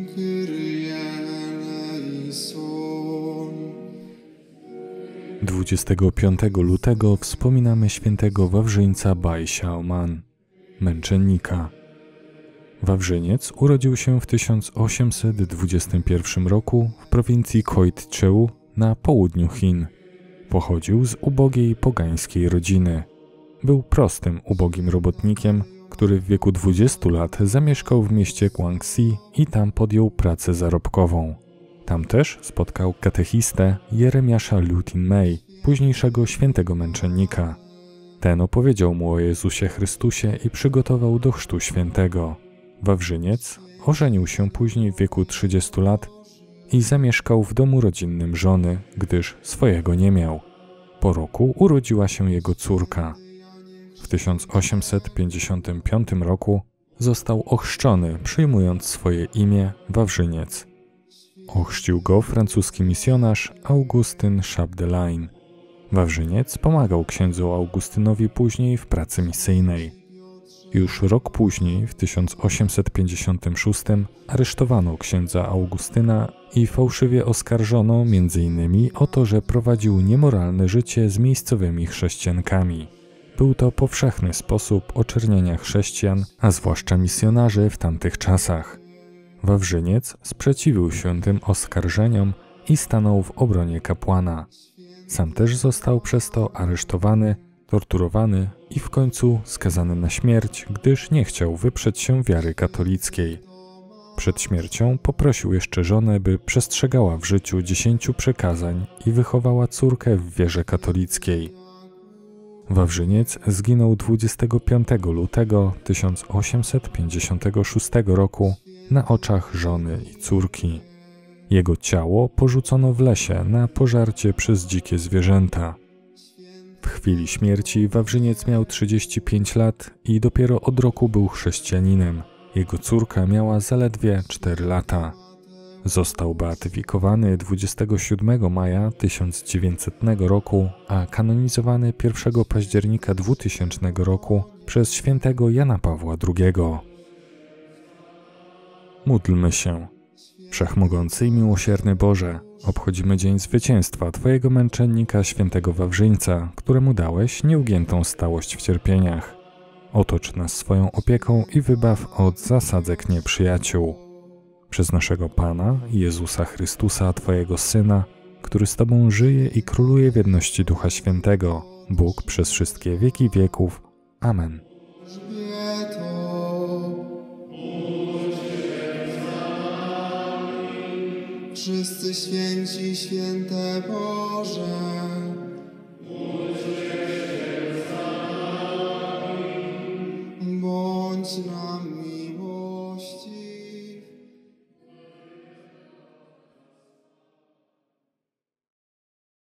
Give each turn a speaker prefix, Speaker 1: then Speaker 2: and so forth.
Speaker 1: Kyrie eleison.
Speaker 2: 25 lutego wspominamy świętego Wawrzyńca Bai Xiaoman, męczennika. Wawrzyniec urodził się w 1821 roku w prowincji Khoikhcheu na południu Chin. Pochodził z ubogiej pogańskiej rodziny. Był prostym, ubogim robotnikiem, który w wieku 20 lat zamieszkał w mieście Guangxi i tam podjął pracę zarobkową. Tam też spotkał katechistę Jeremiasza Liu Tinmei, późniejszego świętego męczennika. Ten opowiedział mu o Jezusie Chrystusie i przygotował do chrztu świętego. Wawrzyniec ożenił się później w wieku 30 lat i zamieszkał w domu rodzinnym żony, gdyż swojego nie miał. Po roku urodziła się jego córka. W 1855 roku został ochrzczony, przyjmując swoje imię Wawrzyniec. Ochrzcił go francuski misjonarz Augustyn Chapdelaine. Wawrzyniec pomagał księdzu Augustynowi później w pracy misyjnej. Już rok później, w 1856, aresztowano księdza Augustyna i fałszywie oskarżono m.in. o to, że prowadził niemoralne życie z miejscowymi chrześcijankami. Był to powszechny sposób oczerniania chrześcijan, a zwłaszcza misjonarzy w tamtych czasach. Wawrzyniec sprzeciwił się tym oskarżeniom i stanął w obronie kapłana. Sam też został przez to aresztowany, torturowany i w końcu skazany na śmierć, gdyż nie chciał wyprzeć się wiary katolickiej. Przed śmiercią poprosił jeszcze żonę, by przestrzegała w życiu 10 przykazań i wychowała córkę w wierze katolickiej. Wawrzyniec zginął 25 lutego 1856 roku na oczach żony i córki. Jego ciało porzucono w lesie na pożarcie przez dzikie zwierzęta. W chwili śmierci Wawrzyniec miał 35 lat i dopiero od roku był chrześcijaninem. Jego córka miała zaledwie 4 lata. Został beatyfikowany 27 maja 1900 roku, a kanonizowany 1 października 2000 roku przez świętego Jana Pawła II. Módlmy się. Wszechmogący i miłosierny Boże, obchodzimy dzień zwycięstwa Twojego męczennika świętego Wawrzyńca, któremu dałeś nieugiętą stałość w cierpieniach. Otocz nas swoją opieką i wybaw od zasadzek nieprzyjaciół. Przez naszego Pana, Jezusa Chrystusa, Twojego Syna, który z Tobą żyje i króluje w jedności Ducha Świętego, Bóg przez wszystkie wieki wieków. Amen.
Speaker 1: Wszyscy święci, święte Boże,